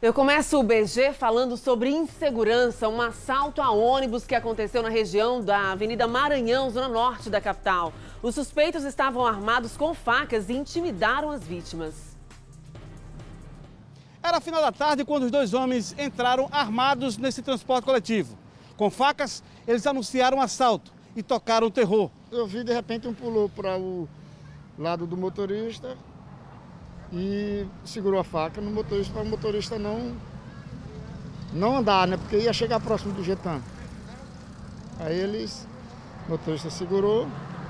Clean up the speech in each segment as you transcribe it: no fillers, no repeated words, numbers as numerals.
Eu começo o BG falando sobre insegurança, um assalto a ônibus que aconteceu na região da Avenida Maranhão, zona norte da capital. Os suspeitos estavam armados com facas e intimidaram as vítimas. Era final da tarde quando os dois homens entraram armados nesse transporte coletivo. Com facas, eles anunciaram um assalto e tocaram o terror. Eu vi, de repente, um pulou para o lado do motorista e segurou a faca no motorista, para o motorista não andar, né? Porque ia chegar próximo do Getan. Aí o motorista segurou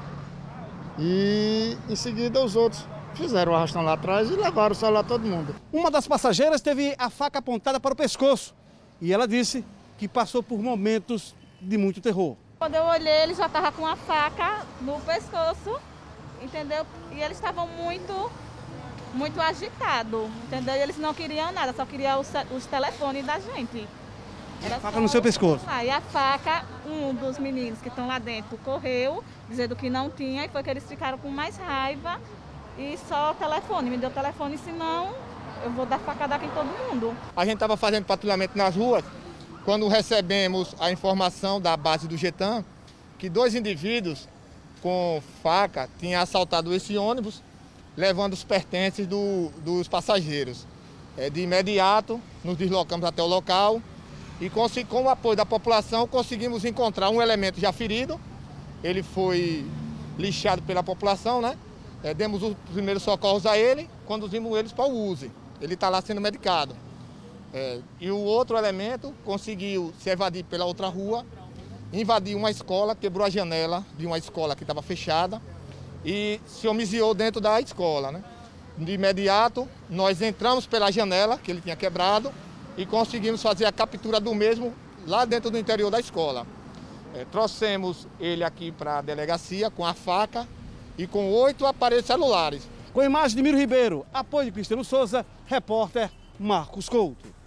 e em seguida os outros fizeram o arrastão lá atrás e levaram o celular todo mundo. Uma das passageiras teve a faca apontada para o pescoço e ela disse que passou por momentos de muito terror. Quando eu olhei, ele já estava com a faca no pescoço, entendeu? E eles estavam muito agitados, entendeu? E eles não queriam nada, só queriam os telefones da gente. Era a faca no seu pescoço? E a faca, um dos meninos que estão lá dentro correu, dizendo que não tinha, e foi que eles ficaram com mais raiva. E só o telefone, me deu o telefone, senão eu vou dar facada aqui em todo mundo. A gente estava fazendo patrulhamento nas ruas, quando recebemos a informação da base do Getan, que dois indivíduos com faca tinham assaltado esse ônibus, levando os pertences dos passageiros. De imediato, nos deslocamos até o local e com o apoio da população conseguimos encontrar um elemento já ferido. Ele foi lixado pela população, né? Demos os primeiros socorros a ele, conduzimos eles para o USE. Ele está lá sendo medicado. E o outro elemento conseguiu se evadir pela outra rua, invadiu uma escola, quebrou a janela de uma escola que estava fechada e se homiziou dentro da escola, né? De imediato, nós entramos pela janela que ele tinha quebrado e conseguimos fazer a captura do mesmo lá dentro do interior da escola. Trouxemos ele aqui para a delegacia com a faca e com 8 aparelhos celulares. Com a imagem de Miro Ribeiro, apoio de Cristiano Souza, repórter Marcos Couto.